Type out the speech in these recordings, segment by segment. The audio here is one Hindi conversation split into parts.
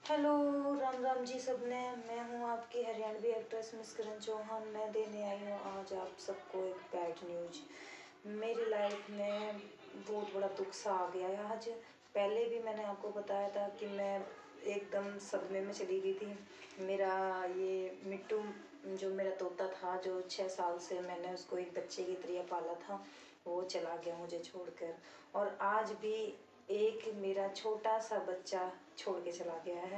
हेलो, राम राम जी सबने। मैं हूँ आपकी हरियाणवी एक्ट्रेस मिस करण चौहान। मैं देने आई हूँ आज आप सबको एक बैड न्यूज। मेरी लाइफ में बहुत बड़ा दुख सा आ गया है आज। पहले भी मैंने आपको बताया था कि मैं एकदम सदमे में चली गई थी। मेरा ये मिट्टू जो मेरा तोता था, जो 6 साल से मैंने उसको एक बच्चे की तरह पाला था, वो चला गया मुझे छोड़कर। और आज भी एक मेरा छोटा सा बच्चा छोड़ के चला गया है।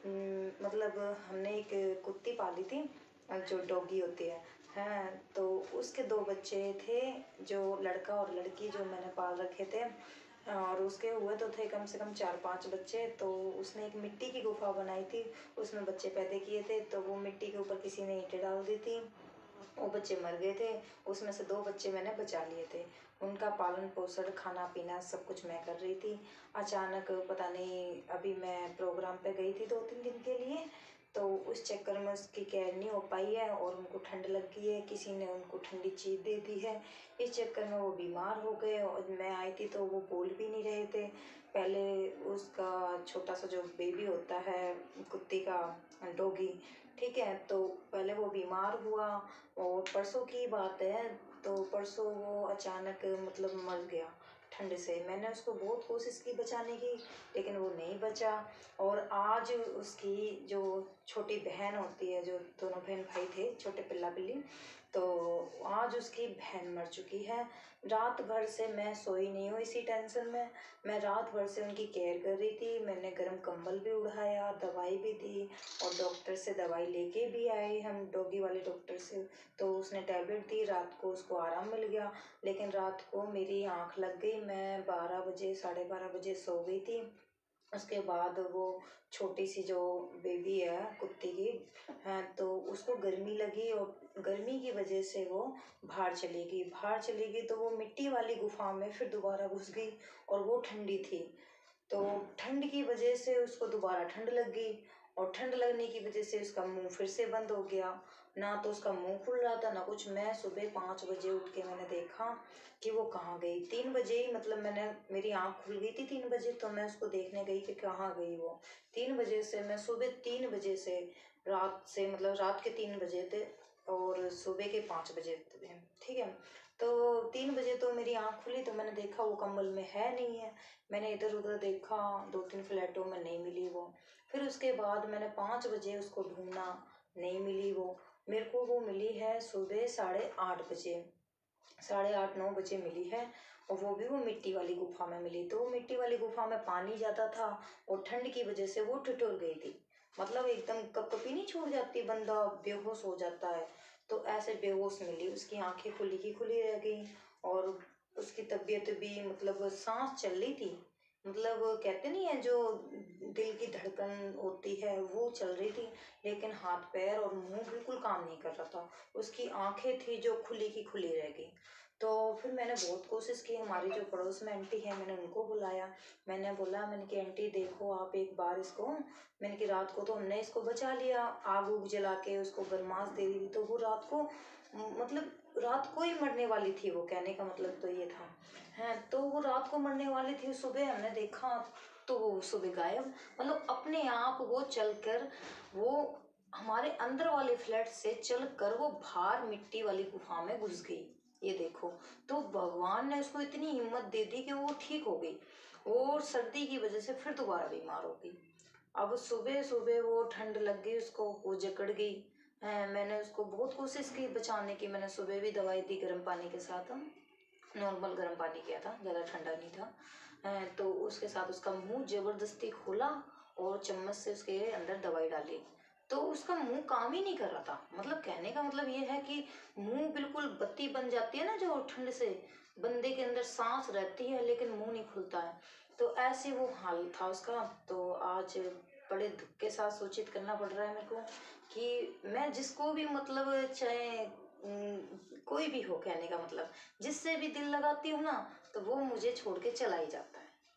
मतलब हमने एक कुत्ती पाली थी, जो डॉगी होती है। हैं तो उसके 2 बच्चे थे, जो लड़का और लड़की, जो मैंने पाल रखे थे। और उसके हुए तो थे कम से कम 4-5 बच्चे। तो उसने एक मिट्टी की गुफा बनाई थी, उसमें बच्चे पैदा किए थे। तो वो मिट्टी के ऊपर किसी ने ईंटें डाल दी थी, वो बच्चे मर गए थे। उसमें से 2 बच्चे मैंने बचा लिए थे। उनका पालन पोषण, खाना पीना सब कुछ मैं कर रही थी। अचानक पता नहीं, अभी मैं प्रोग्राम पे गई थी 2-3 दिन के लिए, तो उस चक्कर में उसकी केयर नहीं हो पाई है और उनको ठंड लग गई है। किसी ने उनको ठंडी चीज़ दे दी है, इस चक्कर में वो बीमार हो गए। और मैं आई थी तो वो बोल भी नहीं रहे थे। पहले उसका छोटा सा जो बेबी होता है कुत्ती का, डॉगी, ठीक है, तो पहले वो बीमार हुआ। और परसों की बात है, तो परसों वो अचानक मतलब मर गया ठंड से। मैंने उसको बहुत कोशिश की बचाने की, लेकिन वो नहीं बचा। और आज उसकी जो छोटी बहन होती है, जो दोनों बहन भाई थे छोटे पिल्ला पिल्ली, तो आज उसकी बहन मर चुकी है। रात भर से मैं सोई नहीं हूँ इसी टेंशन में। मैं रात भर से उनकी केयर कर रही थी। मैंने गर्म कंबल भी उड़ाया, दवाई भी दी, और डॉक्टर से दवाई लेके भी आए हम, डॉगी वाले डॉक्टर से। तो उसने टैबलेट दी, रात को उसको आराम मिल गया। लेकिन रात को मेरी आँख लग गई, मैं 12 बजे, 12:30 बजे सो गई थी। उसके बाद वो छोटी सी जो बेबी है कुत्ती की, है, तो उसको गर्मी लगी, और गर्मी की वजह से वो बाहर चली गई। तो वो मिट्टी वाली गुफा में फिर दोबारा घुस गई, और वो ठंडी थी। तो ठंड की वजह से उसको दोबारा ठंड लग गई, और ठंड लगने की वजह से उसका मुंह फिर से बंद हो गया। ना तो उसका मुंह खुल रहा था ना कुछ। मैं सुबह 5 बजे उठ के मैंने देखा कि वो कहाँ गई। 3 बजे ही, मतलब मेरी आँख खुल गई थी 3 बजे, तो मैं उसको देखने गई कि कहाँ गई वो। 3 बजे से मैं सुबह 3 बजे से रात से, मतलब रात के 3 बजे थे और सुबह के 5 बजे थे, ठीक है। तो 3 बजे तो मेरी आँख खुली, तो मैंने देखा वो कंबल में है नहीं है। मैंने इधर उधर देखा, 2-3 फ्लैटों में नहीं मिली वो। फिर उसके बाद मैंने 5 बजे उसको ढूंढा, नहीं मिली वो। मेरे को वो मिली है सुबह 8:30 बजे, 8:30-9 बजे मिली है। और वो भी वो मिट्टी वाली गुफा में मिली। तो वो मिट्टी वाली गुफा में पानी ज़्यादा था, और ठंड की वजह से वो ठिठुर गई थी। मतलब एकदम कपकपी नहीं छूट जाती, बंदा बेहोश हो जाता है, तो ऐसे बेहोश मिली। उसकी आंखें खुली की खुली रह गई, और उसकी तबीयत भी, मतलब सांस चल रही थी, मतलब कहते नहीं है जो दिल की धड़कन होती है, वो चल रही थी। लेकिन हाथ पैर और मुंह बिल्कुल काम नहीं कर रहा था। उसकी आंखें थी जो खुली की खुली रह गई। तो फिर मैंने बहुत कोशिश की, हमारी जो पड़ोस में आंटी है, मैंने उनको बुलाया। मैंने कि आंटी देखो आप एक बार इसको। मैंने कि रात को तो हमने इसको बचा लिया, आग उग जला के उसको गरमास दे दी, तो वो रात को, मतलब रात को ही मरने वाली थी वो, कहने का मतलब तो ये था। है, तो वो रात को मरने वाली थी। सुबह हमने देखा तो वो सुबह गायब। मतलब अपने आप वो चलकर, वो हमारे अंदर वाले फ्लैट से चलकर वो बाहर मिट्टी वाली गुफा में घुस गई, ये देखो। तो भगवान ने उसको इतनी हिम्मत दे दी कि वो ठीक हो गई, और सर्दी की वजह से फिर दोबारा बीमार हो गई। अब सुबह सुबह वो ठंड लग गई उसको, वो जकड़ गई है। मैंने उसको बहुत कोशिश की बचाने की। मैंने सुबह भी दवाई दी गर्म पानी के साथ, नॉर्मल गर्म पानी किया था, ज़्यादा ठंडा नहीं था। तो उसके साथ उसका मुंह जबरदस्ती खोला, और चम्मच से उसके अंदर दवाई डाली, तो उसका मुंह काम ही नहीं कर रहा था। मतलब कहने का मतलब ये है कि मुंह बिल्कुल बत्ती बन जाती है ना, जो ठंड से बंदे के अंदर सांस रहती है लेकिन मुंह नहीं खुलता है, तो ऐसे वो हाल था उसका। तो आज बड़े दुख के साथ सूचित करना पड़ रहा है मेरे को कि मैं जिसको भी, मतलब चाहे कोई भी हो, कहने का मतलब जिससे भी दिल लगाती हूँ ना, तो वो मुझे छोड़ के चला ही जाता है।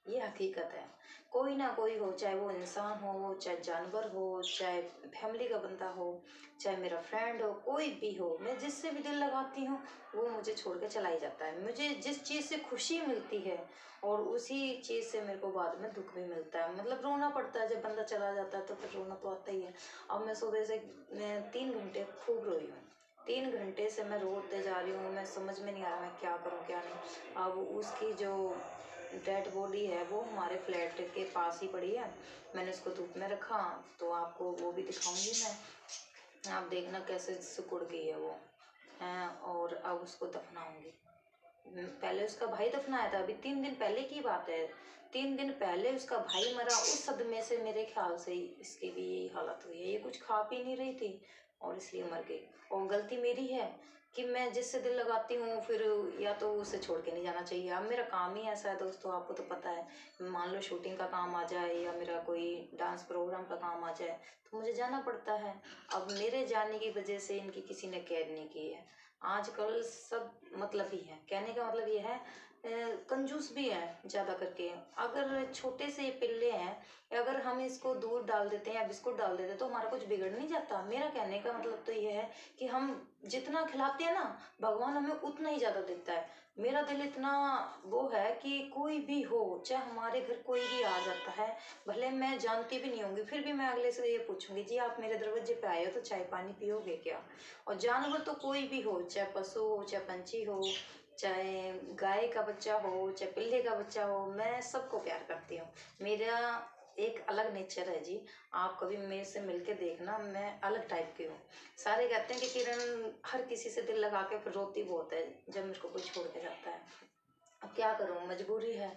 ये हकीकत है। कोई ना कोई हो, चाहे वो इंसान हो, चाहे जानवर हो, चाहे फैमिली का बंदा हो, चाहे मेरा फ्रेंड हो, कोई भी हो, मैं जिससे भी दिल लगाती हूँ वो मुझे छोड़ के चला ही जाता है। मुझे जिस चीज़ से खुशी मिलती है और उसी चीज़ से मेरे को बाद में दुख भी मिलता है। मतलब रोना पड़ता है जब बंदा चला जाता है, तो फिर रोना तो आता ही है। अब मैं सुबह से मैं 3 घंटे खूब रोई हूँ। 3 घंटे से मैं रोते जा रही हूँ, मैं समझ में नहीं आ रहा मैं क्या करूँ क्या नहीं। अब उसकी जो डेड बॉडी है वो हमारे फ्लैट के पास ही पड़ी है। मैंने उसको धूप में रखा, तो आपको वो भी दिखाऊंगी मैं। आप देखना कैसे सिकुड़ गई है वो हैं। और अब उसको दफनाऊंगी। पहले उसका भाई दफनाया था, अभी 3 दिन पहले की बात है। 3 दिन पहले उसका भाई मरा, उस सदमे से मेरे ख्याल से इसकी भी यही हालत हुई है। ये कुछ खा पी नहीं रही थी और इसलिए मर गई। और गलती मेरी है कि मैं जिससे दिल लगाती हूँ फिर या तो उसे छोड़ के नहीं जाना चाहिए। अब मेरा काम ही ऐसा है दोस्तों, आपको तो पता है। मान लो शूटिंग का काम आ जाए या मेरा कोई डांस प्रोग्राम का काम आ जाए तो मुझे जाना पड़ता है। अब मेरे जाने की वजह से इनकी किसी ने कैद नहीं की है। आजकल सब मतलब ही है, कहने का मतलब ये है कंजूस भी है ज़्यादा करके। अगर छोटे से ये पिल्ले हैं, अगर हम इसको दूध डाल देते हैं या बिस्कुट डाल देते हैं तो हमारा कुछ बिगड़ नहीं जाता। मेरा कहने का मतलब तो ये है कि हम जितना खिलाते हैं ना, भगवान हमें उतना ही ज़्यादा देता है। मेरा दिल इतना वो है कि कोई भी हो, चाहे हमारे घर कोई भी आ जाता है, भले मैं जानती भी नहीं होंगी, फिर भी मैं अगले से ये पूछूंगी, जी आप मेरे दरवाजे पे आए हो तो चाय पानी पियोगे क्या। और जानवर तो कोई भी हो, चाहे पशु हो, चाहे पंछी हो, चाहे गाय का बच्चा हो, चाहे पिल्ले का बच्चा हो, मैं सबको प्यार करती हूँ। मेरा एक अलग नेचर है जी। आप कभी मेरे से मिलके देखना, मैं अलग टाइप की हूँ। सारे कहते हैं कि किरण हर किसी से दिल लगा के फिर रोती बहुत है जब मेरे को कोई छोड़ के जाता है। अब क्या करूँ, मजबूरी है।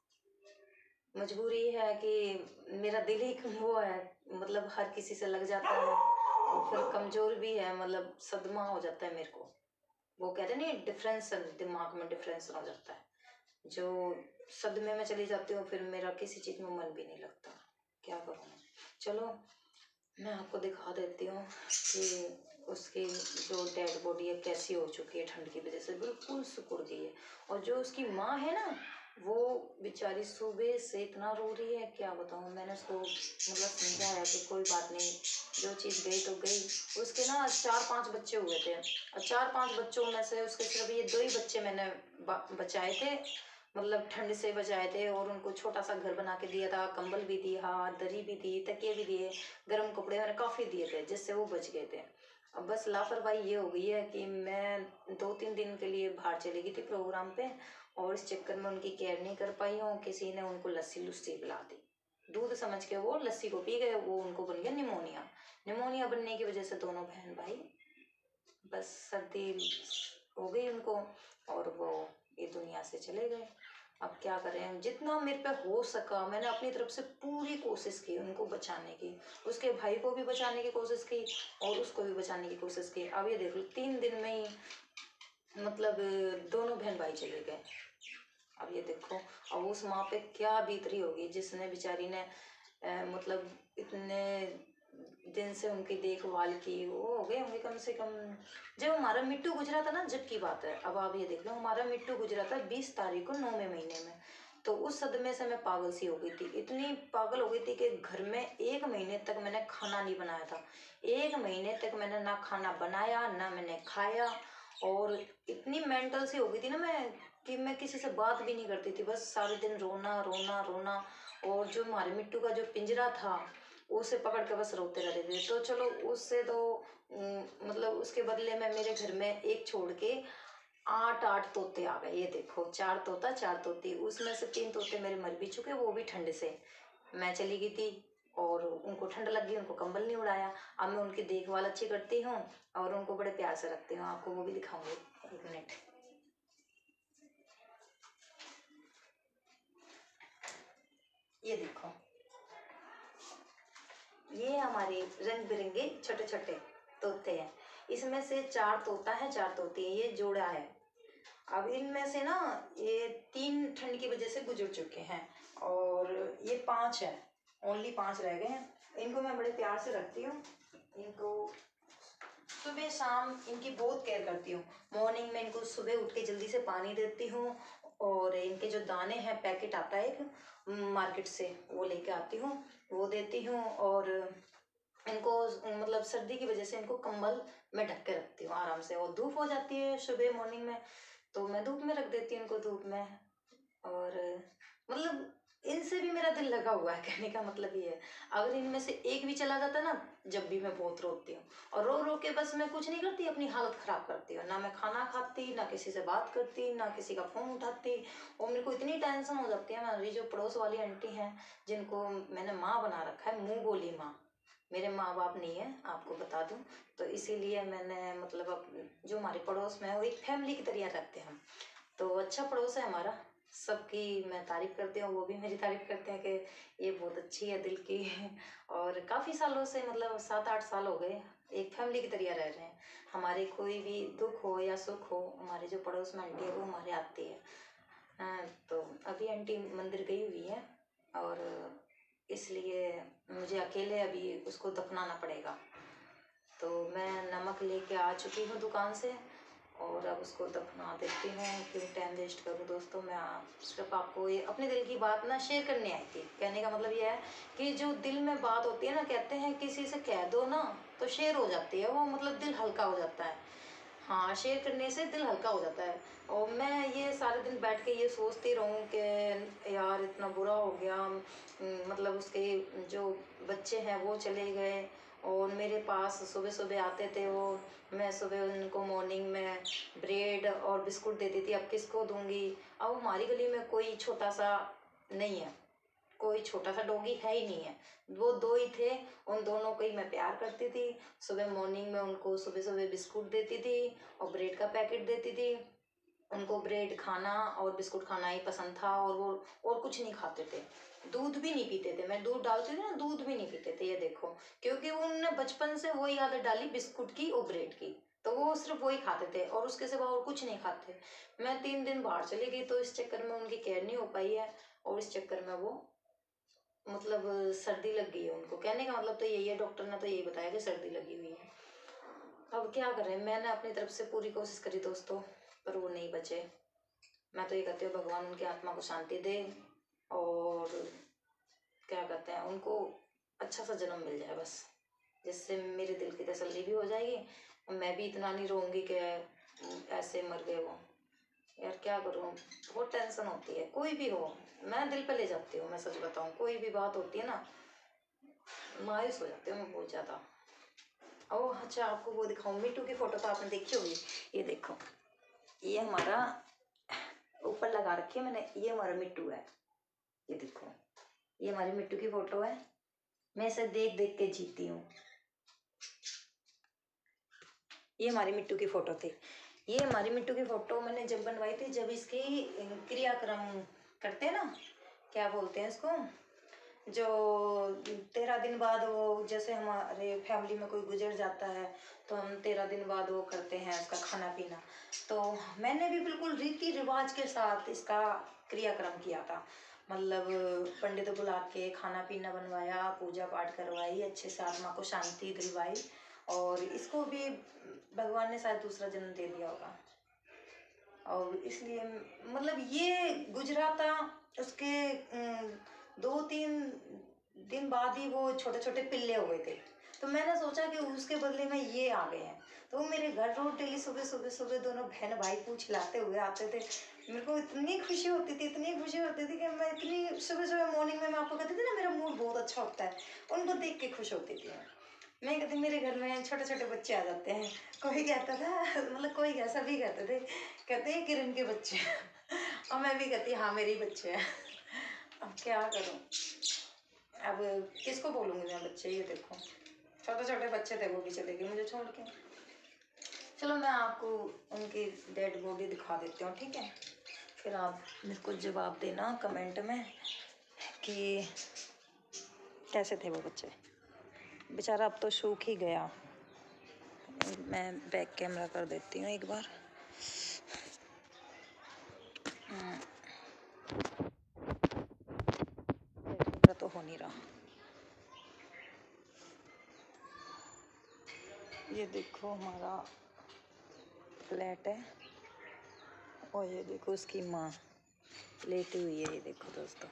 मजबूरी है कि मेरा दिल ही वो है, मतलब हर किसी से लग जाता है और फिर कमजोर भी है, मतलब सदमा हो जाता है मेरे को। वो कहते हैं नहीं, डिफरेंस, दिमाग में डिफरेंस हो जाता है। जो सदमे में चली जाती हूँ फिर मेरा किसी चीज में मन भी नहीं लगता। क्या करूँ। चलो मैं आपको दिखा देती हूँ कि उसकी जो डेड बॉडी है कैसी हो चुकी है, ठंड की वजह से बिल्कुल सिकुड़ गई है। और जो उसकी माँ है ना, वो बेचारी सुबह से इतना रो रही है, क्या बताऊँ। मैंने उसको मतलब समझाया कि कोई बात नहीं, जो चीज़ गई तो गई। उसके ना 4-5 बच्चे हुए थे और 4-5 बच्चों में से उसके सिर्फ ये 2 ही बच्चे मैंने बचाए थे। मतलब ठंड से बचाए थे और उनको छोटा सा घर बना के दिया था, कंबल भी दिया, दरी भी दी, तकिए भी दिए, गर्म कपड़े मैंने काफ़ी दिए थे जिससे वो बच गए थे। अब बस लापरवाही ये हो गई है कि मैं 2-3 दिन के लिए बाहर चली गई थी प्रोग्राम पे और इस चक्कर में उनकी केयर नहीं कर पाई हूँ। किसी ने उनको लस्सी लुस्सी पिला दी, दूध समझ के वो लस्सी को पी गए, वो उनको बन गया निमोनिया। निमोनिया बनने की वजह से दोनों बहन भाई बस सर्दी हो गई उनको और वो ये दुनिया से चले गए। अब क्या करें, जितना मेरे पे हो सका मैंने अपनी तरफ से पूरी कोशिश की उनको बचाने की। उसके भाई को भी बचाने की कोशिश की और उसको भी बचाने की कोशिश की। अब ये देख लो 3 दिन में ही मतलब दोनों बहन भाई चले गए। अब ये देखो, अब उस माँ पे क्या बीत रही होगी जिसने बेचारी ने मतलब इतने दिन से उनकी देखभाल की। वो हो गए होंगे कम से कम, जब हमारा मिट्टू गुजरा था ना, जब की बात है। अब आप ये देख लो, हमारा मिट्टू गुजरा था 20 तारीख को 9वें महीने में। तो उस सदमे से मैं पागल सी हो गई थी, इतनी पागल हो गई थी कि घर में 1 महीने तक मैंने खाना नहीं बनाया था। 1 महीने तक मैंने ना खाना बनाया ना मैंने खाया। और इतनी मेंटल सी हो गई थी ना मैं कि मैं किसी से बात भी नहीं करती थी, बस सारे दिन रोना रोना रोना। और जो हमारे मिट्टू का जो पिंजरा था उसे पकड़ के बस रोते रहते थे। तो चलो उससे तो मतलब उसके बदले में मेरे घर में एक छोड़ के 8-8 तोते आ गए। ये देखो, 4 तोता 4 तोती, उसमें से 3 तोते मेरे मर भी चुके, वो भी ठंड से। मैं चली गई थी और उनको ठंड लग गई, उनको कंबल नहीं उड़ाया। अब मैं उनकी देखभाल अच्छी करती हूँ और उनको बड़े प्यार से रखती हूँ। आपको वो भी दिखाऊंगी, 1 मिनट। ये देखो, ये हमारे रंग बिरंगे छोटे छोटे तोते हैं। इसमें से 4 तोता है 4 तोती है, ये जोड़ा है। अब इनमें से ना ये 3 ठंड की वजह से गुजर चुके हैं और ये 5 है, ओनली 5 रह गए हैं। इनको मैं बड़े प्यार से रखती हूँ। इनको सुबह शाम इनकी बहुत केयर करती हूँ। मॉर्निंग में इनको सुबह उठ के जल्दी से पानी देती हूँ और इनके जो दाने हैं पैकेट आता है एक मार्केट से, वो लेके आती हूँ, वो देती हूँ। और इनको मतलब सर्दी की वजह से इनको कंबल में ढक के रखती हूँ आराम से, और धूप हो जाती है सुबह मॉर्निंग में तो मैं धूप में रख देती हूँ इनको, धूप में। और मतलब इनसे भी मेरा दिल लगा हुआ है, कहने का मतलब ये है। अगर इनमें से एक भी चला जाता ना, जब भी मैं बहुत रोती हूँ, और रो रो के बस मैं कुछ नहीं करती, अपनी हालत खराब करती हूँ, ना मैं खाना खाती, ना किसी से बात करती, ना किसी का फोन उठाती। और मेरे को इतनी टेंशन हो जाती है। हमारी जो पड़ोस वाली आंटी हैं, जिनको मैंने माँ बना रखा है, मुंह बोली माँ, मेरे माँ बाप नहीं है आपको बता दूं, तो इसीलिए मैंने मतलब जो हमारे पड़ोस में है वो एक फैमिली की तरह रखते हैं हम। तो अच्छा पड़ोस है हमारा, सबकी मैं तारीफ करती हूँ, वो भी मेरी तारीफ करते हैं कि ये बहुत अच्छी है दिल की। और काफ़ी सालों से, मतलब 7-8 साल हो गए, एक फैमिली की तरह रह रहे हैं। हमारे कोई भी दुख हो या सुख हो, हमारे जो पड़ोस में आंटी है वो हमारे आती है। तो अभी आंटी मंदिर गई हुई है, और इसलिए मुझे अकेले अभी उसको दफनाना पड़ेगा। तो मैं नमक लेके आ चुकी हूँ दुकान से, और अब उसको दफना देती हूँ। क्यों टाइम वेस्ट करूँ दोस्तों, मैं सिर्फ आपको ये अपने दिल की बात ना शेयर करने आई थी। कहने का मतलब ये है कि जो दिल में बात होती है ना, कहते हैं किसी से कह दो ना तो शेयर हो जाती है वो, मतलब दिल हल्का हो जाता है। हाँ, शेयर करने से दिल हल्का हो जाता है। और मैं ये सारे दिन बैठ के ये सोचती रहूँ कि यार इतना बुरा हो गया, मतलब उसके जो बच्चे हैं वो चले गए, और मेरे पास सुबह सुबह आते थे वो, मैं सुबह उनको मॉर्निंग में ब्रेड और बिस्कुट देती थी। अब किसको दूंगी? अब हमारी गली में कोई छोटा सा नहीं है, कोई छोटा सा डॉगी है ही नहीं है, वो दो ही थे। उन दोनों को ही मैं प्यार करती थी। सुबह मॉर्निंग में उनको सुबह सुबह बिस्कुट देती थी और ब्रेड का पैकेट देती थी। उनको ब्रेड खाना और बिस्कुट खाना ही पसंद था, और वो और कुछ नहीं खाते थे। दूध भी नहीं पीते थे, मैं दूध डालती थी ना, दूध भी नहीं पीते थे, ये देखो। क्योंकि उनने बचपन से वही आदत डाली बिस्कुट की और ब्रेड की, तो वो सिर्फ वही खाते थे और उसके सिवा और कुछ नहीं खाते। मैं 3 दिन बाहर चली गई तो इस चक्कर में उनकी केयर नहीं हो पाई है, और इस चक्कर में वो मतलब सर्दी लग गई है उनको। कहने का मतलब तो यही है, डॉक्टर ने तो यही बताया कि सर्दी लगी हुई है। अब क्या करें, मैंने अपनी तरफ से पूरी कोशिश करी दोस्तों, पर वो नहीं बचे। मैं तो ये कहती हूँ भगवान उनकी आत्मा को शांति दे, और क्या कहते हैं, उनको अच्छा सा जन्म मिल जाए बस, जिससे मेरे दिल की तसल्ली भी हो जाएगी। और मैं भी इतना नहीं रोऊंगी कि ऐसे मर गए वो। यार क्या करूँ, बहुत टेंशन होती है। कोई भी हो, मैं दिल पे ले जाती हूँ, मैं सच बताऊँ, कोई भी बात होती है ना, मायूस हो जाती हूँ मैं बहुत ज़्यादा। ओह अच्छा, आपको वो दिखाऊँ, मिट्टू की फोटो तो आपने देखी होगी। ये देखो, ये हमारा ऊपर लगा रखी है मैंने, ये हमारा मिट्टू है। ये देखो, ये हमारी मिट्टू की फोटो है। मैं इसे देख देख के जीती हूँ। ये हमारी मिट्टू की फोटो थी। ये हमारी मिट्टू की फोटो मैंने जब बनवाई थी, जब इसकी क्रियाक्रम करते हैं ना, क्या बोलते हैं इसको, जो 13 दिन बाद वो, जैसे हमारे फैमिली में कोई गुजर जाता है तो हम 13 दिन बाद वो करते हैं उसका खाना पीना। तो मैंने भी बिल्कुल रीति रिवाज के साथ इसका क्रियाक्रम किया था। मतलब पंडित बुला के खाना पीना बनवाया, पूजा पाठ करवाई, अच्छे से आत्मा को शांति दिलवाई, और इसको भी भगवान ने शायद दूसरा जन्म दे दिया होगा। और इसलिए मतलब ये गुजरा था, उसके 2-3 दिन बाद ही वो छोटे छोटे पिल्ले हो गए थे। तो मैंने सोचा कि उसके बदले में ये आ गए हैं। तो वो मेरे घर रोज डेली सुबह सुबह सुबह दोनों बहन भाई पूछ लाते हुए आते थे। मेरे को इतनी खुशी होती थी, इतनी खुशी होती थी कि मैं इतनी सुबह सुबह मॉर्निंग में, मैं आपको कहती थी ना मेरा मूड बहुत अच्छा होता है, उनको देख के खुश होती थी मैं कहती मेरे घर में छोटे छोटे बच्चे आ जाते हैं। कोई कहता था, मतलब कोई क्या, सभी कहते थे, कहते हैं किरण के बच्चे। और मैं भी कहती हाँ मेरे ही बच्चे हैं। अब क्या करूँ, अब किसको बोलूँगी मैं बच्चे, ये देखो छोटे छोटे बच्चे थे, वो भी चले गए मुझे छोड़ के। चलो मैं आपको उनकी डेड बॉडी दिखा देती हूँ, ठीक है? फिर आप मेरे को जवाब देना कमेंट में कि कैसे थे वो बच्चे। बेचारा अब तो सूख ही गया। मैं बैक कैमरा कर देती हूँ एक बार। तो हो नहीं रहा। ये देखो हमारा फ्लैट है, और ये देखो उसकी माँ। लेटी हुई है, ये देखो दोस्तों।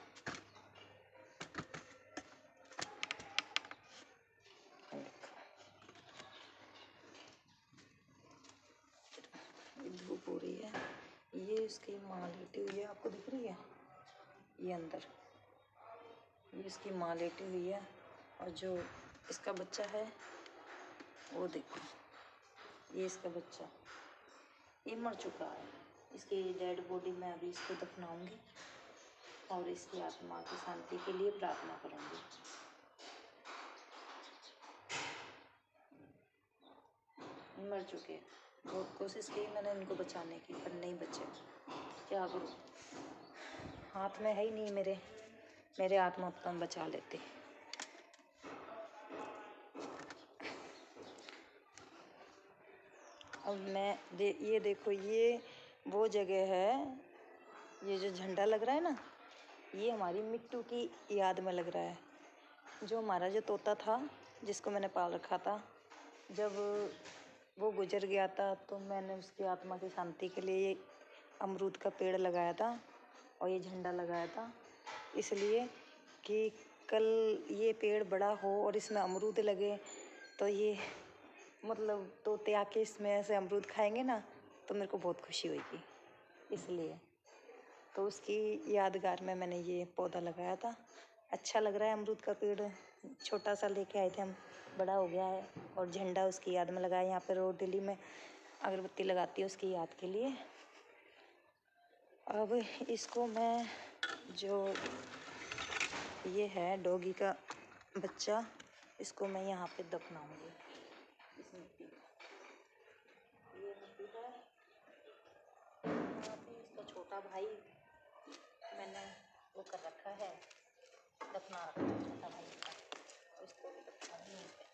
धूप हो रही है, ये इसकी माँ लेटी हुई है, आपको दिख रही है ये अंदर, ये इसकी माँ लेटी हुई है। और जो इसका बच्चा है वो देखो, ये इसका बच्चा, ये मर चुका है। इसकी डेड बॉडी में अभी इसको दफनाऊंगी और इसकी आत्मा की शांति के लिए प्रार्थना करूंगी। मर चुके हैं, बहुत कोशिश की मैंने इनको बचाने की, पर नहीं बचे। क्या करूं, हाथ में है ही नहीं मेरे, मेरे आत्मा उतना बचा लेते। अब मैं ये देखो, ये वो जगह है, ये जो झंडा लग रहा है ना, ये हमारी मिट्टू की याद में लग रहा है। जो हमारा जो तोता था, जिसको मैंने पाल रखा था, जब वो गुजर गया था तो मैंने उसकी आत्मा की शांति के लिए ये अमरूद का पेड़ लगाया था और ये झंडा लगाया था, इसलिए कि कल ये पेड़ बड़ा हो और इसमें अमरूद लगे तो ये मतलब तोते आके इसमें ऐसे अमरूद खाएंगे ना, तो मेरे को बहुत खुशी होगी। इसलिए तो उसकी यादगार में मैंने ये पौधा लगाया था। अच्छा लग रहा है, अमरूद का पेड़ छोटा सा लेके आए थे हम, बड़ा हो गया है और झंडा उसकी याद में लगाया। यहाँ पे रोज डेली में अगरबत्ती लगाती है उसकी याद के लिए। अब इसको मैं, जो ये है डॉगी का बच्चा, इसको मैं यहाँ पे दफनाऊंगी इस मिट्टी में। ये मिट्टी है, यहाँ पे इसका छोटा भाई मैंने वो कर रखा है, दफना रखा है छोटा भाई का, और इसको भी दफनाऊंगी यहीं पे।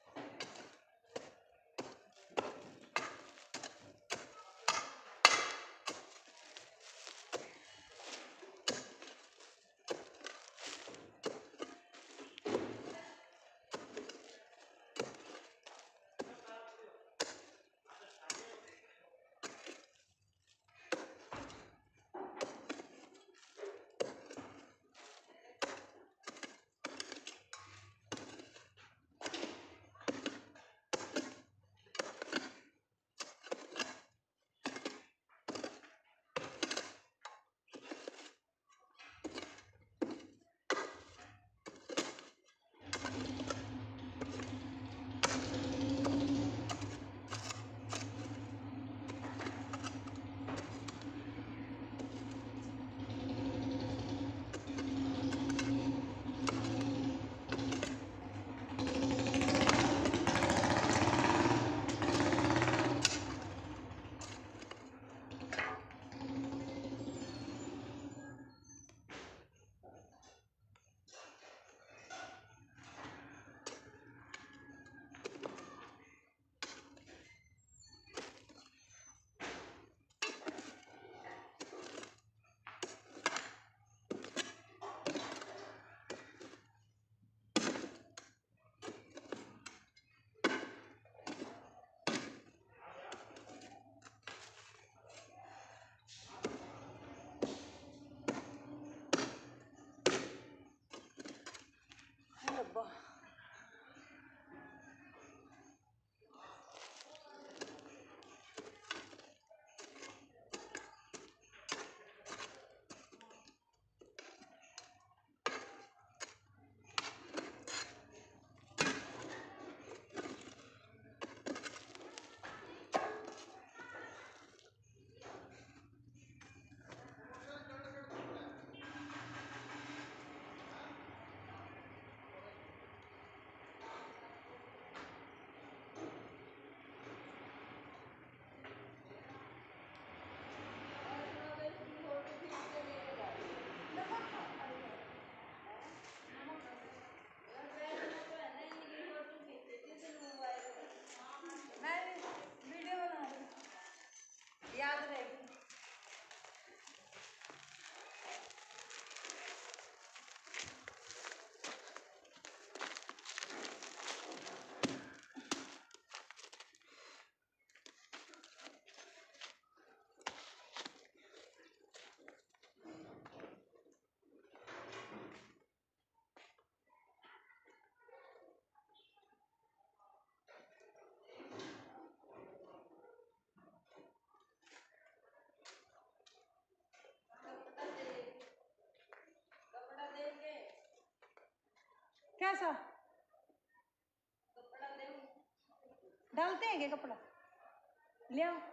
डालते हैं क्या कपड़ा? ले आओ।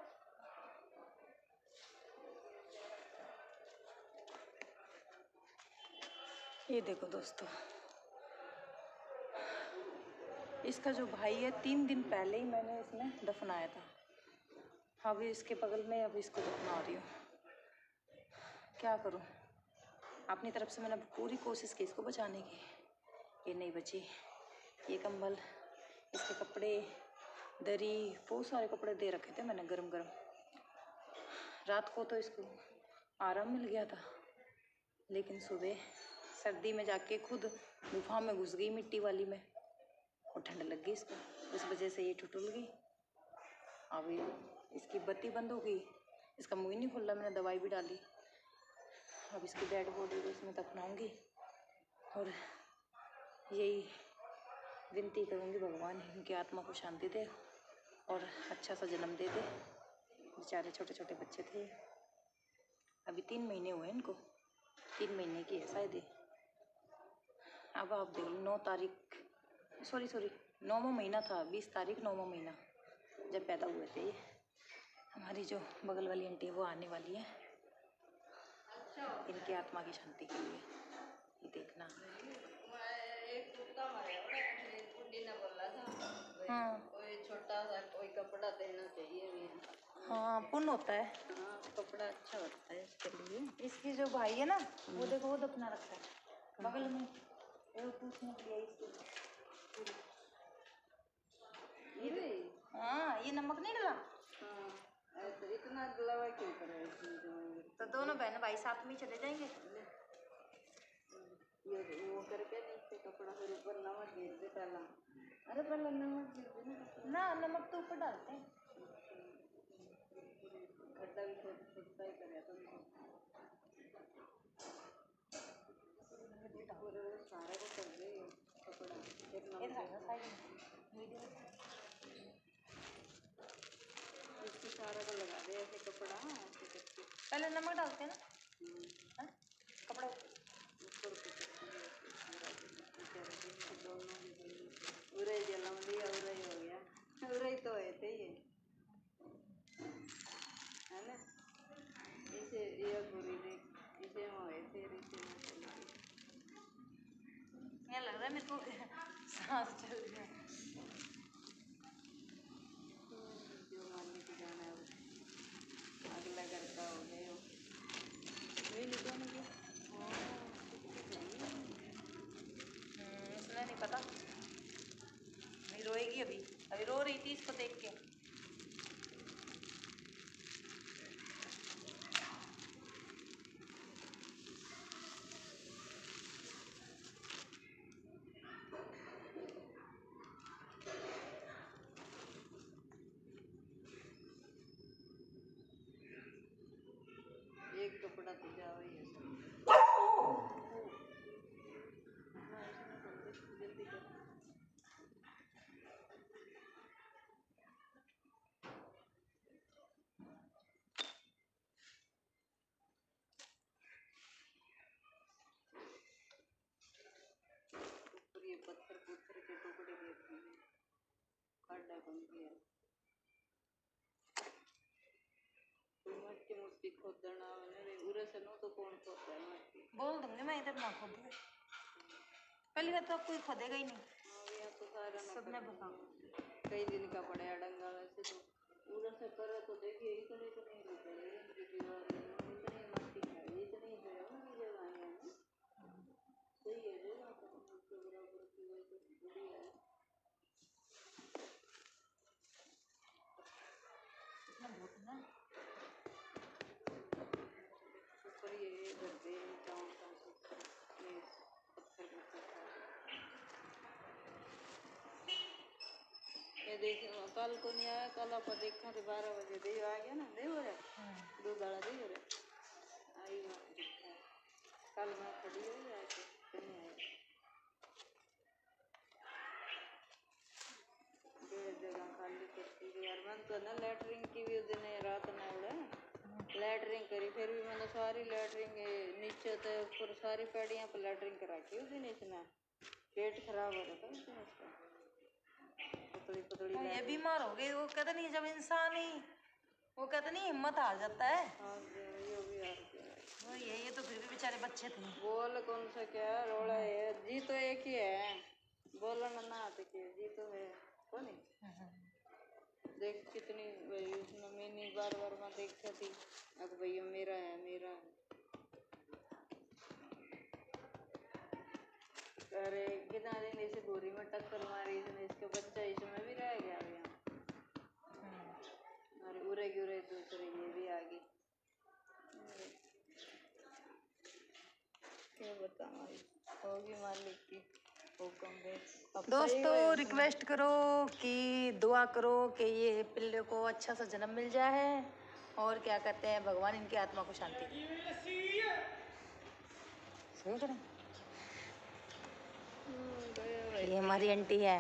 ये देखो दोस्तों, इसका जो भाई है 3 दिन पहले ही मैंने इसमें दफनाया था। अभी इसके बगल में अभी इसको दफना रही हूँ। क्या करूँ, अपनी तरफ से मैंने पूरी कोशिश की इसको बचाने की, ये नहीं बची। ये कंबल, इसके कपड़े, दरी, बहुत सारे कपड़े दे रखे थे मैंने गरम गरम। रात को तो इसको आराम मिल गया था, लेकिन सुबह सर्दी में जाके खुद गुफा में घुस गई, मिट्टी वाली में, और ठंड लग गई इसको। उस वजह से ये ठुठुल गई। अभी इसकी बत्ती बंद हो गई, इसका मुँह ही नहीं खुल रहा। मैंने दवाई भी डाली। अब इसकी डेड बॉडी को इसमें दफनाऊंगी और यही विनती करूंगी भगवान इनकी आत्मा को शांति दे और अच्छा सा जन्म दे दे। बेचारे छोटे छोटे बच्चे थे, अभी 3 महीने हुए इनको, 3 महीने की है शायद ये। अब आप देख लो, 9 तारीख, सॉरी 9वां महीना था, 20 तारीख 9वां महीना जब पैदा हुए थे ये। हमारी जो बगल वाली आंटी है वो आने वाली है इनकी आत्मा की शांति के लिए। ये देखना। एक कुत्ता बुड्ढी ने बोला था, हाँ, कोई छोटा सा कोई कपड़ा देना चाहिए भी। हाँ, पुण्य होता है। हाँ, कपड़ा अच्छा होता है इसके लिए। इसकी जो भाई है ना, वो देखो वो दफना रखा है बगल में। वो पूछने के लिए इसकी, ये हाँ, ये नमक नहीं डाला। हाँ, तो इतना गलवा क्यों कर रहे हैं? तो दोनों बहन भाई साथ में चले जाएंगे। ये वो करके नीचे कपड़ा फिर ऊपर नमक गिर दे पहला। अरे पहला नमक गिर दे ना, नमक तो ऊपर डालते हैं। गड्ढा भी छोटा ही करे तो पूरे सारे को कर दे कपड़ा। एक नमक इसको सारा को लगा दे ऐसे कपड़ा, ऐसे करके पहले नमक डालते हैं ना। कपड़ा ऊपर दोनों उरे जलम लिया, उरे ही हो गया, उरे ही तो है थे ये, है ना? इसे ये पूरी देख, इसे में हुए थे, इसे में चल गई। यहाँ लग रहा है मेरे को सांस चल रही है। जो मानने की जाना है अगला घर का हो गया वही निकाल के। इसलिए नहीं पता, नहीं रोएगी अभी, अभी रो रही थी इसको देख के। एक कपड़ा तो जाओ ही है जल्दी कर। ऊपर ये पत्थर पुत्थर के टुकड़े देते हैं, खड्डा बन गया। मट्टी मुट्टी खोदना उरे से नो तो कौन खोदता है मट्टी? बोल दूंगी मैं, इधर ना खोद। पहली बात तो कोई खोदेगा ही नहीं। हाँ, यहाँ तो सारा सबने बताओ कई दिन का पड़ा डंगा। वैसे तो उधर से करे तो देखिए इतनी रुपए इनकी दीवार इतनी मट्टी है, इतनी है उनकी जगह है ना, सही है जगह तो उसके बराबर की वैसे बढ़िया है। ऊपर ये गड्ढे चाँद का ये पत्थर ये देख कल को नहीं आया, कल आप देखा तो 12 बजे देव आ गया ना, देव हो रहा 2 दाड़ा देव हो रहा आई देखा। कल मैं खड़ी हो जाके कहीं आया डेढ़ जगह खाली करती थी यार। मन तो ना लैटरिंग की भी दिन रात ना उड़ा लैटरिंग करी, फिर भी मैंने सारी लैटरिंग नीचे तो ऊपर सारी पैड़ियाँ पर लैटरिंग करा के उस दिन इसने पेट खराब हो रहा था उसका। पतली पतली ये बीमार हो गई। वो कहते नहीं जब इंसान ही वो कहते नहीं हिम्मत हार जाता है। ये भी हार गया। वो ये तो फिर भी बेचारे बच्चे थे। बोल कौन सा क्या रोड़ा है, जी तो एक ही है, बोलना ना आते के जी तो है कौन है। देख कितनी भाई उसमें मैंने बार बार मैं देखती थी, अब भैया मेरा है मेरा है। अरे कितना दिन इसे गोरी में टक्कर मारी इसने, इसका बच्चा इसमें भी रह गया यहाँ। अरे उरे की उरे दूसरे ये भी आ गई। क्या बताऊँ होगी मालिक की हुक्म। दोस्तों रिक्वेस्ट करो कि दुआ करो कि ये पिल्ले को अच्छा सा जन्म मिल जाए और क्या कहते हैं भगवान इनकी आत्मा को शांति दे। सही करें। ये हमारी आंटी है,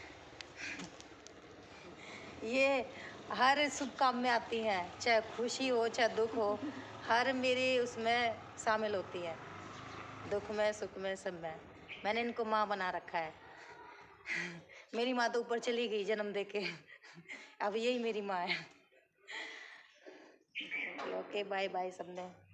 ये हर शुभ काम में आती हैं, चाहे खुशी हो चाहे दुख हो, हर मेरी उसमें शामिल होती है, दुख में सुख में सब में। मैंने इनको माँ बना रखा है। मेरी माँ तो ऊपर चली गई जन्म देके, अब यही मेरी माँ है। ओके बाय बाय सबने।